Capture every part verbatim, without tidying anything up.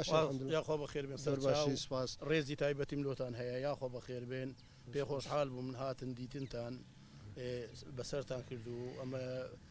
یاخۆ بەخێر بێن باشی سپاس ڕێزی تایبەتی ملۆتان هەیە یاخۆ بەخێر بێن پێ خۆشحاڵ بوو من هاتن دیتنتان بەسەرتان کردو ئەمە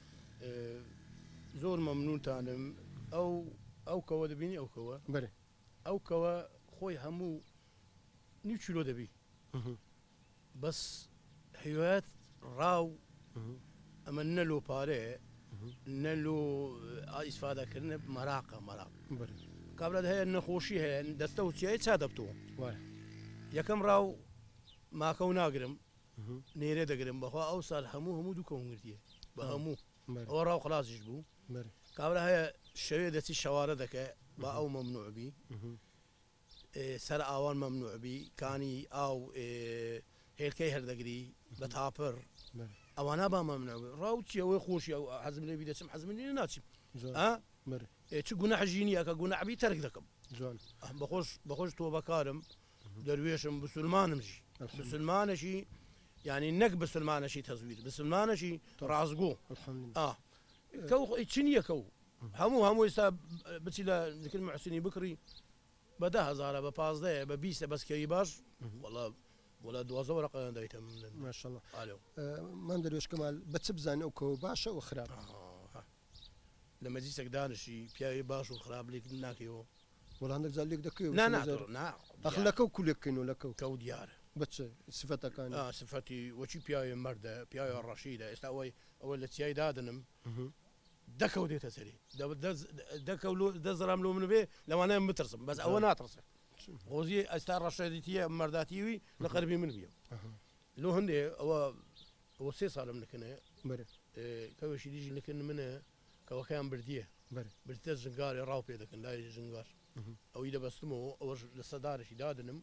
زۆر مەمنونتانم ئەو ئەو کەوە دەبینی ئەو کەوە بەێ ئەو کەوە خۆی هەموو نیو چیلۆ دەبی بەس هیوایەت ڕاو ئەمە نەلۆ پارەیە نەلۆ ئیسفادەکردنە مەراقە مەراق کابرات هەیە نەخۆشی هەیە دەستە وچیایی چا دەبتەوە یەکەم ڕاو ماکە و ناگرم نێرێ دەگرم بەخوا ئەو سال هەموو هەموو دوو کەونگرتیە بە هەموو ئەوە ڕاو خلاصیش بوو کابرا هەیە شەوێ دەچی شەوارە دەکە بە ئەو مەمنوعبی سەر ئاوان مەمنوعبی کانی ئاو هێلکەی هەردەگری بە تاپەر ئەوانە با مەمنوع ڕاو چی ئەوەی خۆشی ئەو حەزم لێبی دەچم حەزمنی ناچیم چ گونە حەژینی ئەکە گونە عبی تەرک دەکەم جوان بەخۆش بەخۆش تۆ بەکارم دەروێشم بسلمانمژی بسلمانەشی ینی نەک بسلمانەشی تەزویر بسلمانەشی ڕازگۆ چ نییە کەو هەموو هەموو ئێستا بچی لە ذکر محسینی بکڕی بە ده هەزارە بە پازدەیە بە بیستە بەسکەوی باش وەڵا وڵا دوازە وەرەقەیان دایتم ماشەڵڵا من دەروێش کەمال بە چ بزانێ ئەو کەوە باشە و خراپ لە مەجلیسێک دانشی پیاوی باش و خراپ لێک ناکەیەوە وەڵا هەندێک جار لێک دەکەوێت ئەخلەکە و کولێککەین لەکە و کەوت دیارە بچ سفتەکان سفەتی وەچی پیاوی مەردە پیاوی ڕەشیدە ئێستا ئەوەی ئەوە لە چیای دادنم دەکەوت دێتە سەری دەزرام لۆ من بێ لەوانەیە بترسم بەس ئەوە ناترسە غۆزی ئەستا ڕەشەدیتیە مەرداتیوی لە قەربی من بیە لۆ هەندێ ئەوە ئەوە سێ ساڵم نەکەنێ کەوێشی دیژی نەکەن منە کەوەکەیان بردیە بردە ژنگاری ڕاو پێ دەکەن لای ژنگار ئەوەی دەبەستمەوە ئەوەش لە سەدارشی دادنم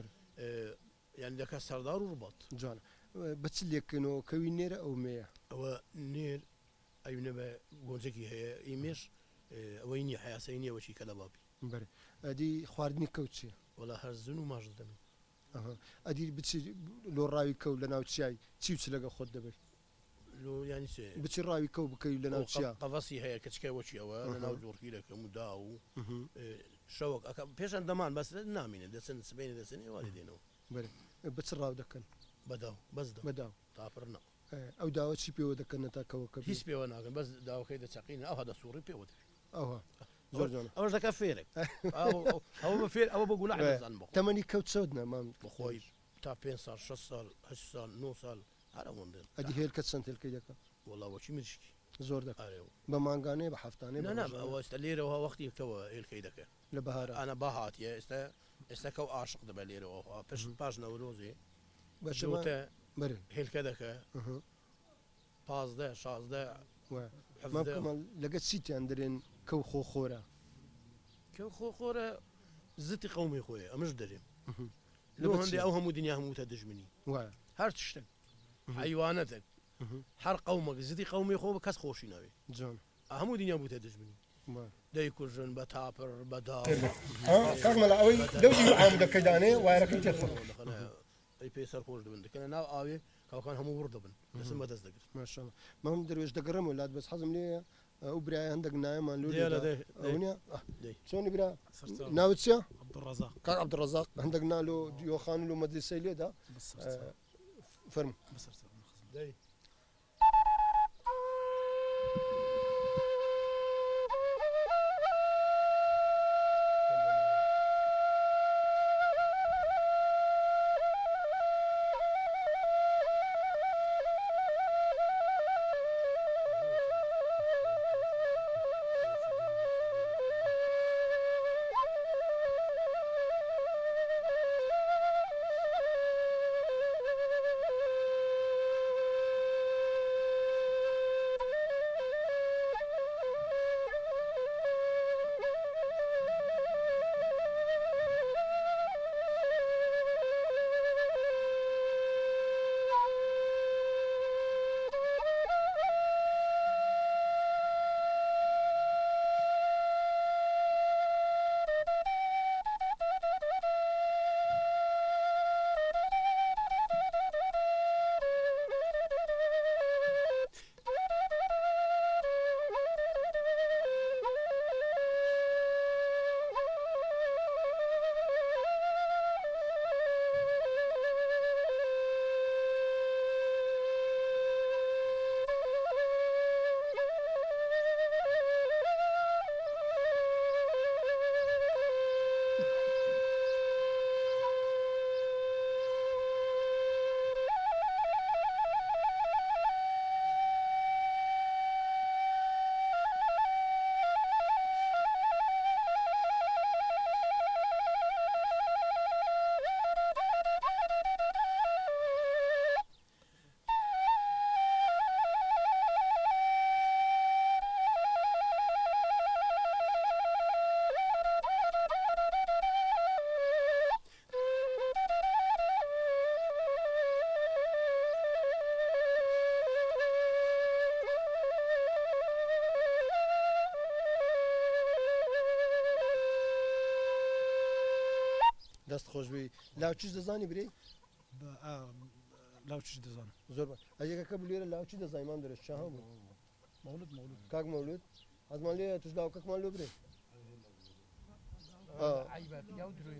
یان دەکە سەردار و ڕبات جوانە بەچ لێکردنەوە کەوی نێرە ئەو مەیە ئەوە نێر ئەوینە بە گۆنجێکی هەیە ئیمێش ئەوەی نییە حیاسەی نییەوەشی کە لە بابی بەێ ئەدی خواردنی کەوت چیە وەڵا هەرزن و ماژ دەمێ ئەدی بچی لۆ ڕاوی کەوت لە ناو چیای چی و چ لەگە خۆت دەبێت ینی بچی ڕاوی کەوت بکەوی لە ناو چیا قەڤەسی هەیە کە چکەوەچی ئەوە لە ناو جۆرکی دەکەم و دا و شەوک ئەەکە پێشان دەمان بەس نامینە دەچن سبێنی دەچنی وای دێنەوە بەێ بچ ڕاو دەکەن بەداو بەس بەداو تاپڕنا ئەو داوە چی پێوە دەکەن تا کەوەکە هیچ پێوە ناکەن بەس داوەکەی دەچقین ئەو هەدە سوڕی پێوە ئەوە زۆر جوانە ئەوش دەکە فێرێک ئەوە بە فێر ئەوە بە گوناحزان بخۆ تەمەنی کەوت چەوت نەمان بخۆی تا پێنج ساڵ شەش ساڵ هەشت ساڵ نۆ ساڵ هەرەوەندن ئەدی هێلکە چەند هێلکەی دەکە وەڵاوەچی مشکی زۆر دەکارێەوە بە مانگانەیە بە هەفتانێ ئەوەستا لێرەوە وەختی کەوە هێلکەی دەکە لە بەهار ئەە باهاتیە ئێستا ئێستا کەو عاشق دەبە لێرەوە پێش پاش نەورۆزێ بەشتە بەرن هێلکە دەکە پازدە شازدە لەگە چیتیان دەرێن کەو خۆ خۆرە کەو خۆ خۆرە زتی قەومی خۆیە ئەمەش دەرێم لە هەندێ ئەو هەموو دنیا هەمووتە دژمنی هەر شتێک حیوانەتێک هەر قەومەک زتی قەومی خۆ بە کەس خۆشی ناوێ جان هەموو دنیا بووتە دژمنی دەی کوژن بە تاپڕ بەدا کارمەلا ئەوەی دەوری ئام دەکەدانێ وایرەکەی تێخۆ ئەی پێ سەر خۆش دەبن دەکەنە ناو ئاوێ کاوکان هەموو وڕ دەبن دەسم بەدەست دەگرت ماشەڵڵا مام دەروێش دەگەڕم وڵات بەس حەزم لێیە ئەو برای هەندێک نایەمان لۆ چۆنی برا ناوت چیە کار عەبدوڕەزاق هەندێک نالۆ دیۆخان و مەجلیسەی لێدا فەرموو دست خوش بی لاوچی دزانی بری لاوچی دزان زور با اگه که بلیره لاوچی دزای من درش چه هم مولود مولود کاغ مولود از مالی توش لاو کاغ مولود بری عيبة يودرو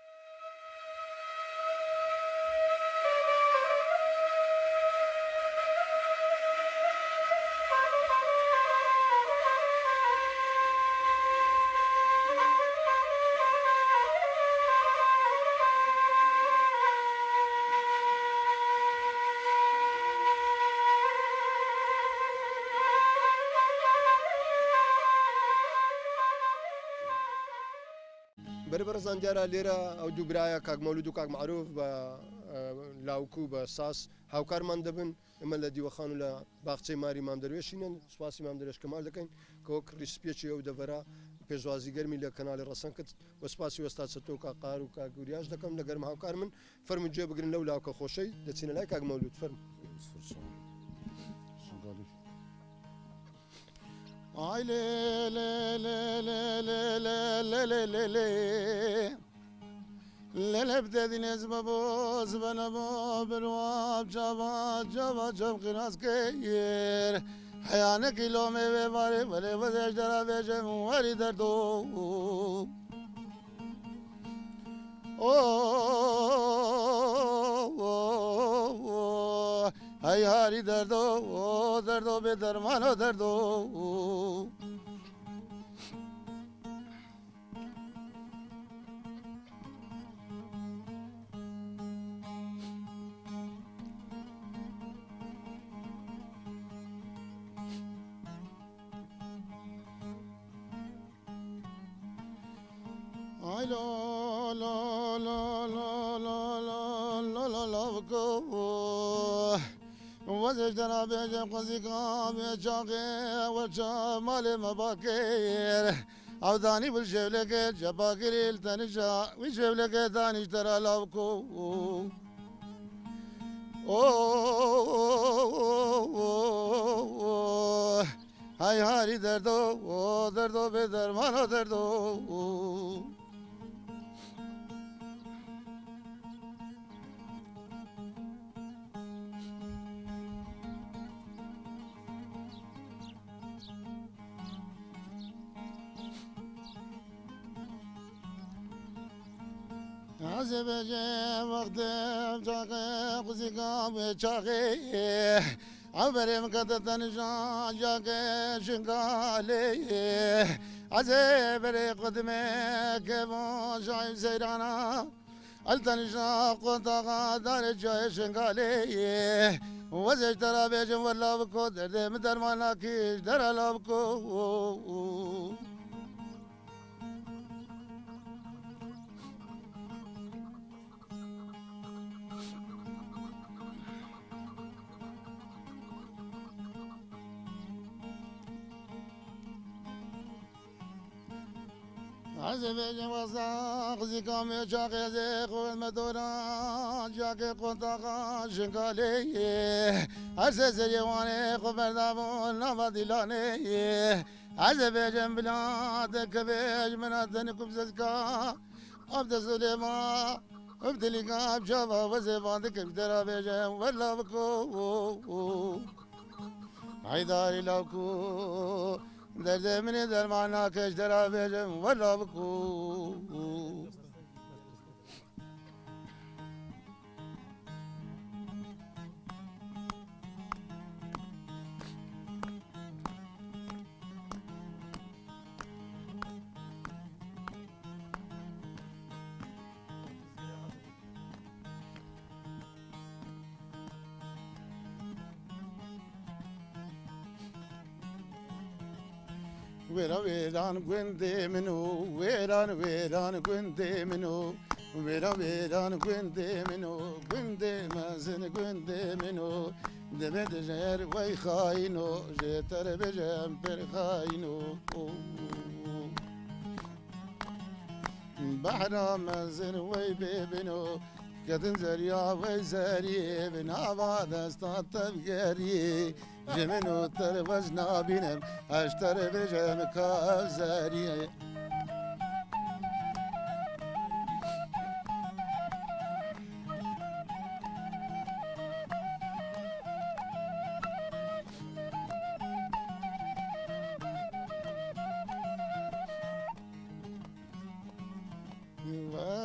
بربر زنجارة ليرة أو دوبرايا كاغ مولود وكاغ معروف ب لاوكو بساس هاوكار من دبن إما الذي وخانو لا باغتي ماري مام درويشين سباسي مام درويش كمال دكين كوك ريسبيتشي أو دفرا بيزوازي گرمي لكنال الرسان كت وسباسي وستاد ستو كا قارو كا غورياج دكم لگرم هاوكار من فرم جيب بگرن لو لاوكا خوشي دتسين لا كاغ مولود فرم آی لی لی لی لی لی لی لی لی لی بدین از بابوز بنابو برواب جوا جوا جب خلاص کیر حیانه کیلو می باری ولی وزش درا بیشم ولی دردو اوه ای هاری دردو دردو به درمانو دردو ay lo lo lo lo lo lo lo lo lo go وزج درا بيجم قزيقا بيجاقي وجمال مباكير عوداني بالجبلك جباكير التنجا وجبلك داني ترى لوكو اوه هاي هاري دردو دردو بدرمانو دردو عزبجه وقت جاقه قزيقا بچاقه عبرم قد تنجا جاقه شنقالي عزبري قدمه كبون شايف سيرانا التنجا قطاقا دار جاي شنقالي وزج ترى بيجم والله بكو درد مدر ماناكيش در الله بكو عزب جوازا خزيكا ميشاقي زي خود مدورا جاكي قطاقا شنقالي عزب زيواني خبر دابون نابا ديلاني عزب جنبلاد كبيج مناتن كبززكا عبد سليما ابتليكا بشابا وزيبان كبدرا بيجم والله بكو عيداري لوكو درد من درمانا کش درا بیجم ولا بکو ويران ويران قندي منو ويران ويران قندي منو ويران ويران قندي منو قندي مازن قندي منو دبد جير وي خاينو جيتر بجم بر خاينو بحر مازن وي بيبنو كدن زريا وي زري بنا بعد استطب غيري جمنو تر وزنا بينم اشتر بجم كازاري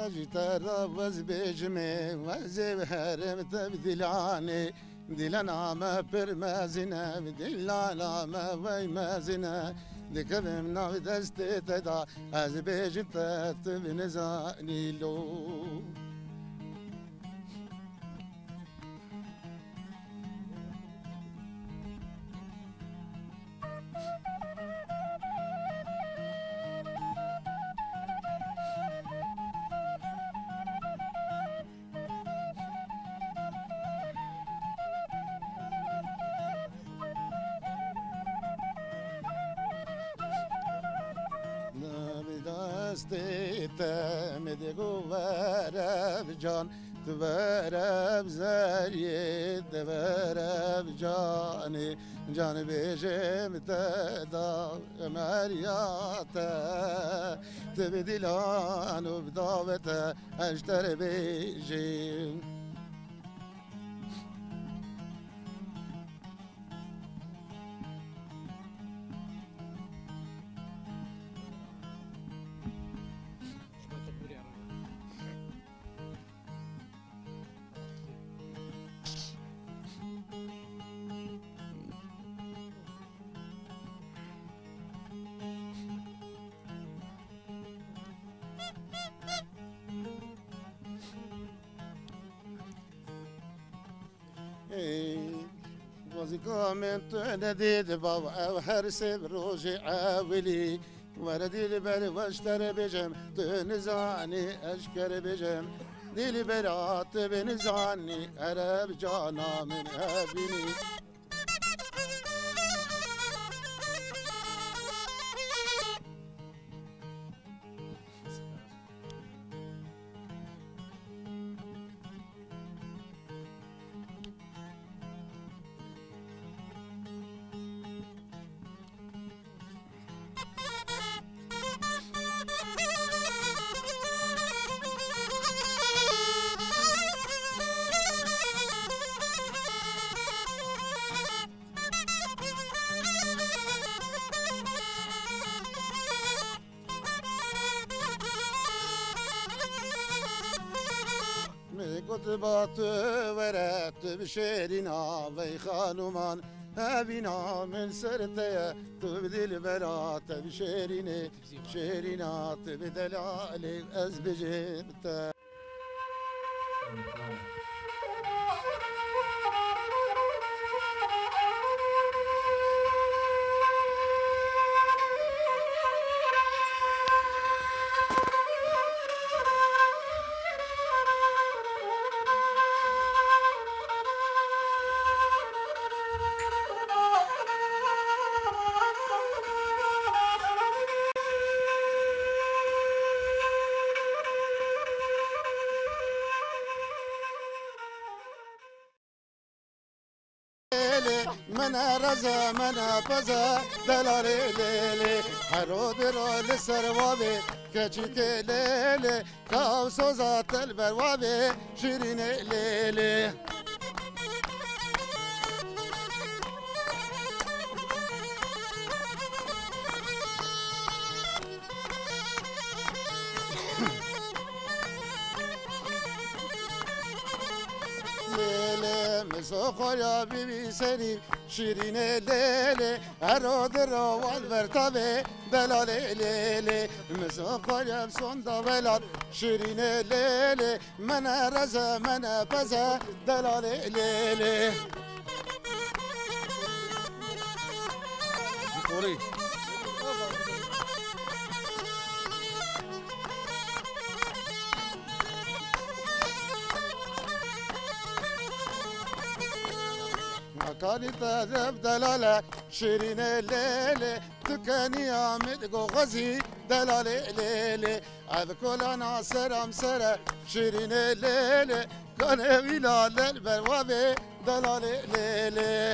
جتارا وز بجمه وزب هرم تبدیلانه دیلنا ما پر مازنه دیلنا ما وی مازنه دکبم ناو دست تدا از بجت تبنزانی لو مدگو ورب جان تو ورب زریت ورب جانی جان بیجم تدا مریات تبدیلان و بداوت اشتر بیجیم قامت نديد بابا هرسب روجي عاولي وردي لبر واشتر بجم تنزعني اشكر بجم دي لبرات بنزعني عرب جانا من ابني قطبات ورات بشيرنا وي خانومان هابينا من سرتيا تبدل برات بشيريني شيرينا تبدل علي أزبجبتا منا رزا منا بزا دلالي ليلي حرود رول سروابي كجيك ليلي كاو صوزات البروابي شيرين ليلي مسخر يا بيبي سري شيرين ليلي أرود الروال برتبي دلالي ليلي مسخر يا بصندا بلال شيرين ليلي منا رزا منا بزا دلالي ليلي قولي كاني تذب دلالة شيرين الليلة تكاني عمد غزي دلالة ليلة أذكر أنا سرم سرة شيرين الليلة كان ويلا للبوابة دلالة ليلة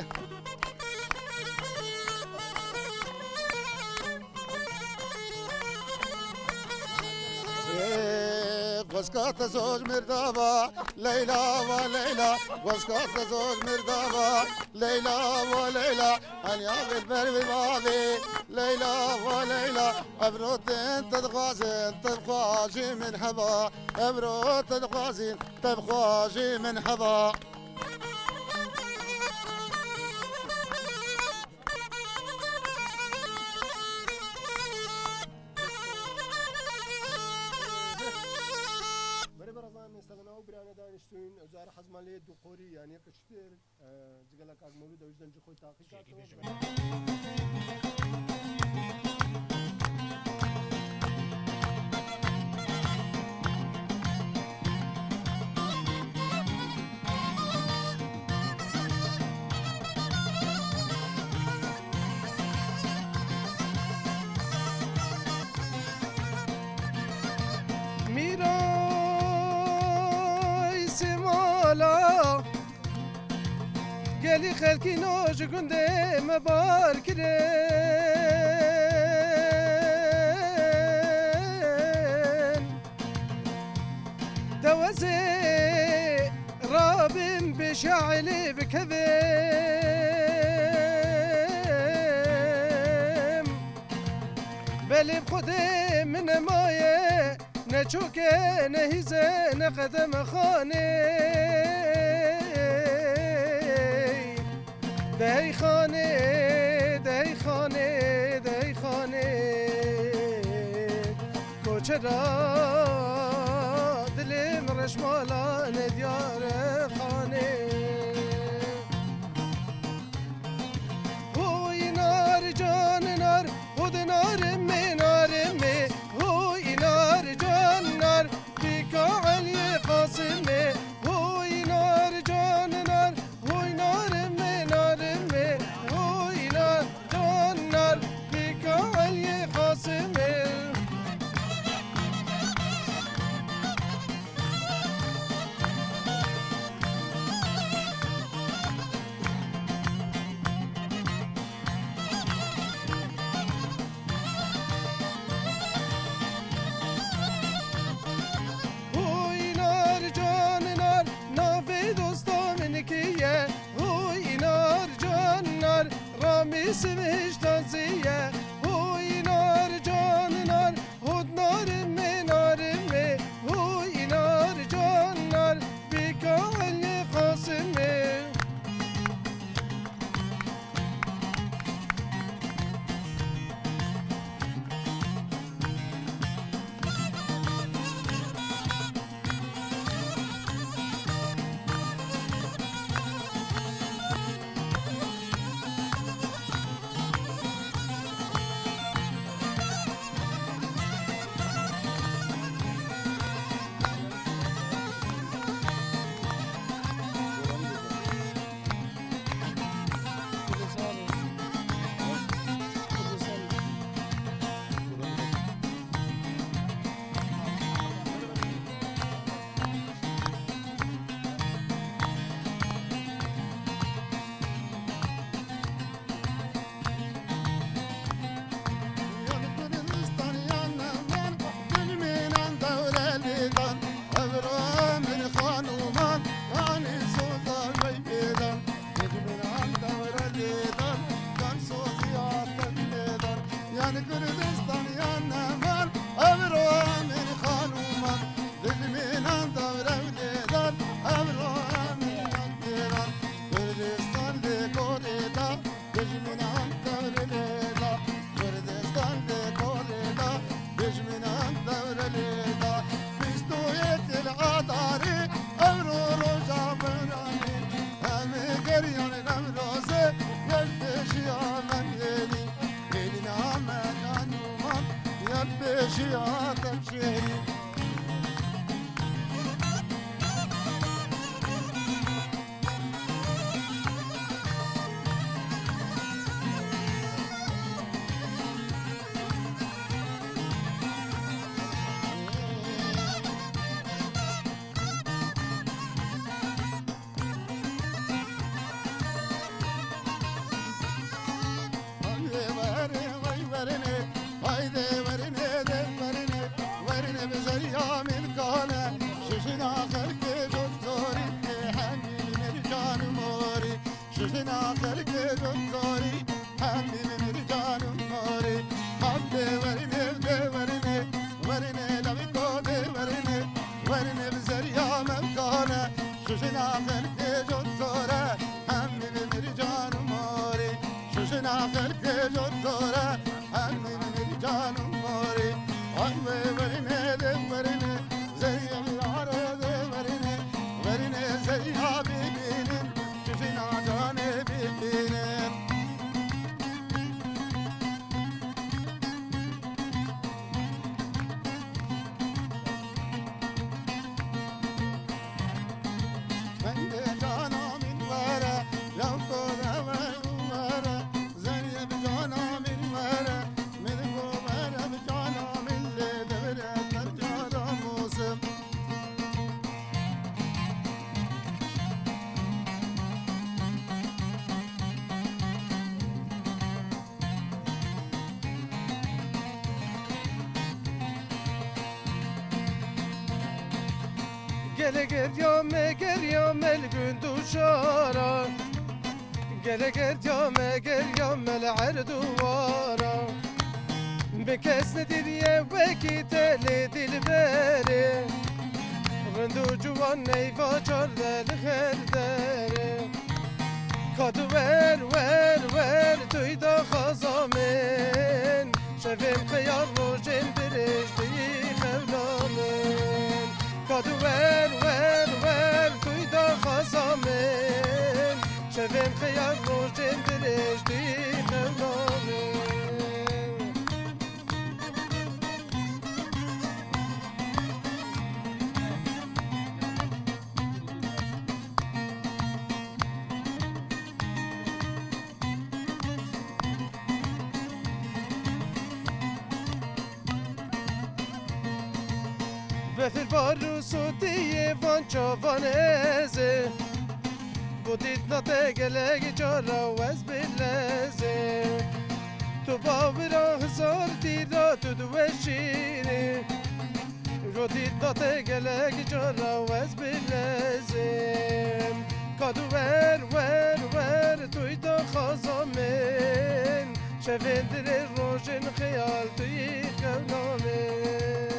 واسكات زوج مردابا ليلى وليلى واسكات زوج مردابا ليلى وليلى أن يابي البر بابي ليلى وليلى أبروتين تدغازين تبخاجي من حبا أبروت تدغازين تبخاجي من حبا دانشتوین وزاره حزمالی دو قوری یعنی کشتر جگلک اگ مولود وجدان جو خوی تحقیقات گلی خلکی نوش گنده مبار کرن دوزي رابن بشعلي بكذم بلي بخدي من مايه نشوكي نهيزه نقدم خاني دی خانه دی خانه دی خانه کوچه را دلم رشمالان دیار خانه هوی نار جان نار خود نار می نار می هوی نار جان نار بیکا علی قاسمه هوی نار جان نار هوی نار اسمش تنزیه هوی نار جان نار هود نار می نار می هوی نار جان نار بیکال قاسمه شوشنا خلق جد زوره هم میبر جانم ماری شوشنا خلق جد زوره هم میبر جانم ماری آن ورنه ده ورنه زي العرض ورنه ورنه زي حبيبين شوشنا جاني بيبين Gele geryame geryame el duşara Gele geryame geryame el erduvara Bekes nedir ye vekite le dilberi Rendu cuvan neyva çarde li herdere Kadı ver ver ver tuyda hazamin Şevim kıyar rojin biriştiği xevlamin Kadı ver ver ver tuyda hazamin Şevim kıyar rojin biriştiği xevlamin Befir baru sotiye van çavaneze Budit nate gelegi çara vez bileze Tu bavira hızar tira tu duveşini Rodit nate gelegi çara vez bileze Kadu ver ver ver tuyda hazamin Şevindire rojin khiyal tuyi khevnamin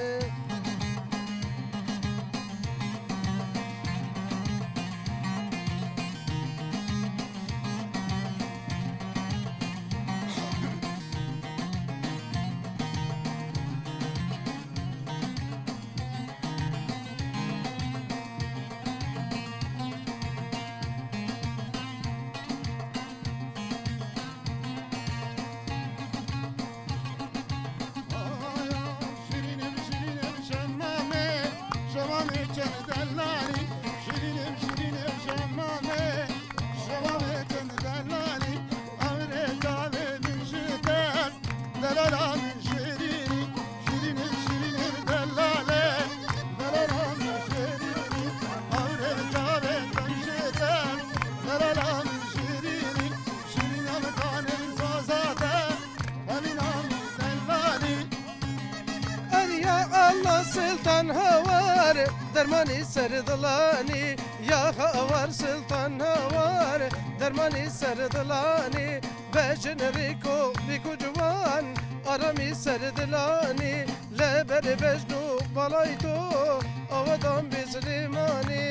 دلالي شيرين شيرين شمامي شمامي كن دلالي أمري دالي من شتاس دلالا من شيريني شيرين شيرين دلالي دلالا من شيريني أمري دالي من شتاس دلالا من شيريني شيرين أمتاني زازاتا أمين أمين دلالي يا الله سلطان هوار درماني سردلاني يا هوار سلطان هوار درماني سردلاني بجن ريكو بيكو جوان أرامي سردلاني لبر بجنو بالايتو أودام بسليماني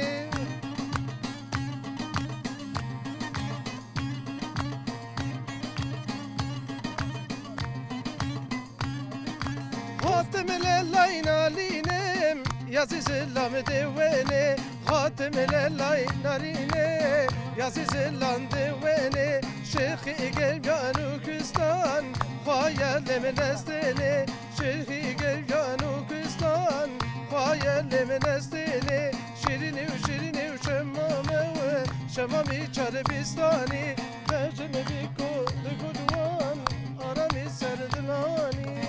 خاتم اللينا لينم يا سلام دويني خاتم اللينا ليني يا سلام دويني شيخي قلبيانو كستان خايل من استني شيخي قلبيانو كستان خايل من استني شيريني وشيريني وشمامي وشمامي شربستاني بجن بيكو لكو جوان أرامي سردلاني